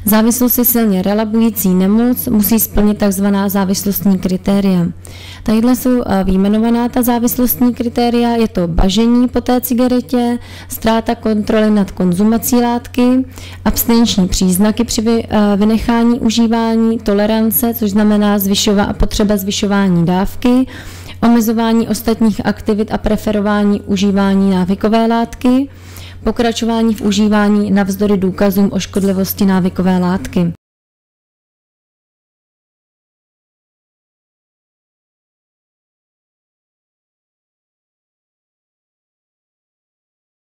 Závislost je silně relabující nemoc, musí splnit tzv. Závislostní kritéria. Tadyhle jsou vyjmenovaná ta závislostní kritéria, je to bažení po té cigaretě, ztráta kontroly nad konzumací látky, abstinenční příznaky při vynechání užívání, tolerance, což znamená potřeba zvyšování dávky, omezování ostatních aktivit a preferování užívání návykové látky, pokračování v užívání navzdory důkazům o škodlivosti návykové látky.